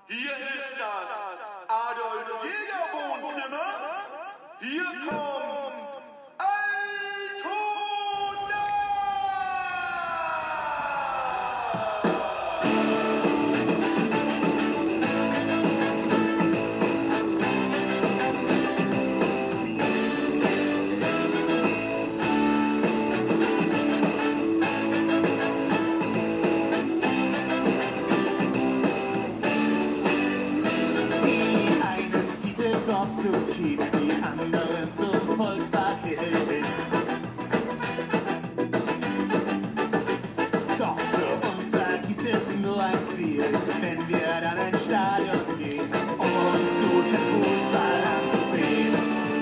Hier ist das Adolf-Jäger-Wohnzimmer. Hier kommt Altona! Zum Kiez, die anderen zum Volkspark hin. Doch für uns da gibt es nur ein Ziel, wenn wir dann ins Stadion gehen, um uns guten Fußball anzusehen.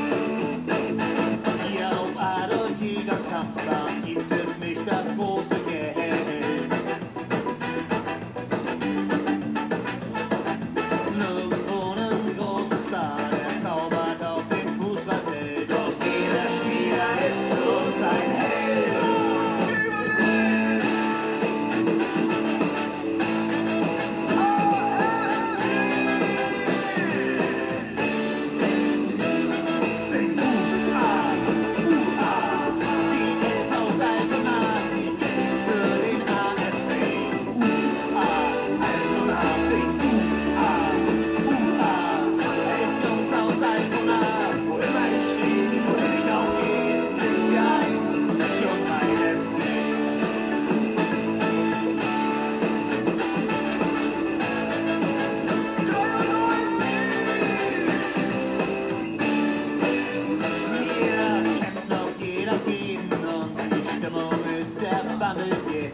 Hier auf Adolf Jägers Kampfbahn gibt es nicht das große Geld. Nirgendwo einen großen Star, der zaubert auf dem Fußballfeld. Doch jeder Spieler ist für uns ein Held. Sing U-A, U-A, die Elf aus Altona, sie kämpft für den AFC. U-A, Altona, sing U-A, U-A, 11 Jungs aus Altona, wo immer ich stehe, wohin ich auch gehe, sind wir eins, ich und mein FC. Hier kämpft noch jeder gegen und die Stimmung ist sehr familiär.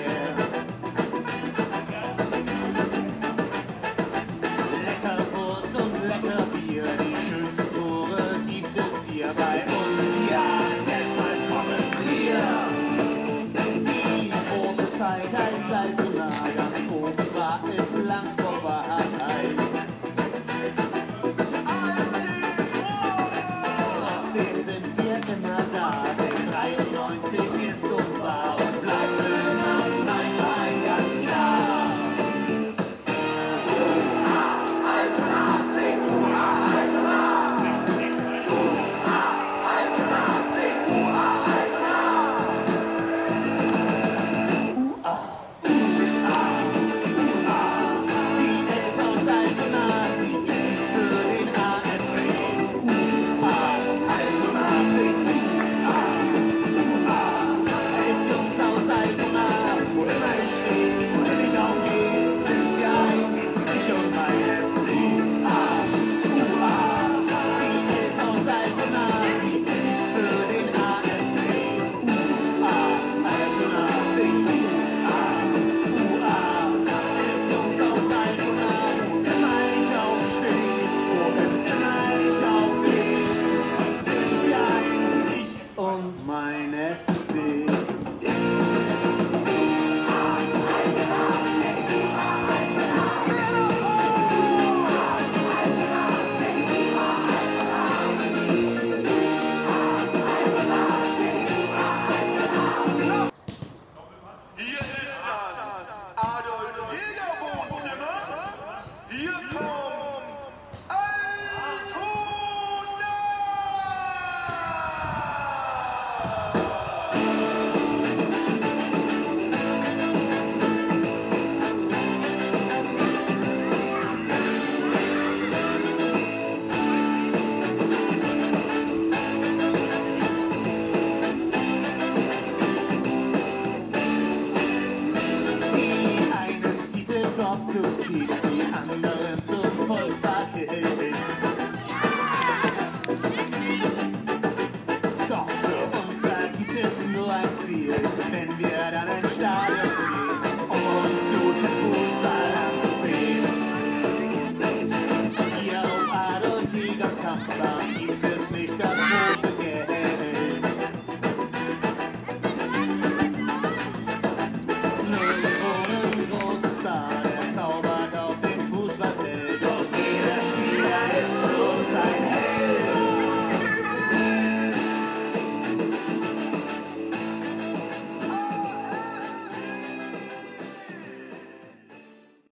Lecker Wurst und lecker Bier, die schönsten Tore gibt es hier bei uns. Ja, deshalb kommen wir. Die große Zeit als Altona ganz oben war, ist lang vorbei. Trotzdem sind wir immer da, denn 93 ist unwahr und bleibt für immer mein Verein ganz klar. Altona, sing U-A, Altona! U-A, Altona, sing U-A, Altona! U-A, U-A, U-A, die Elf aus Altona, sie kämpft für den AFC. U-A, Altona, sing U-A, U-A, 11 Jungs aus Altona, wo immer ich stehe, wohin ich auch gehe, sind wir eins, ich und mein FC. U-A, die Elf aus Altona, sie kämpft für den AFC. U-A, Altona, sing U-A, U-A, 11 Jungs aus Altona, wo immer ich auch stehe, wohin immer ich auch gehe, sind wir eins, ich und mein FC. Hier ist das Adolf-Jäger-Wohnzimmer. Hier kommt Altona! Die einen zieht es oft zum Kiez, die anderen zum Volkspark hin. Doch für uns da gibt es nur ein Ziel, wenn wir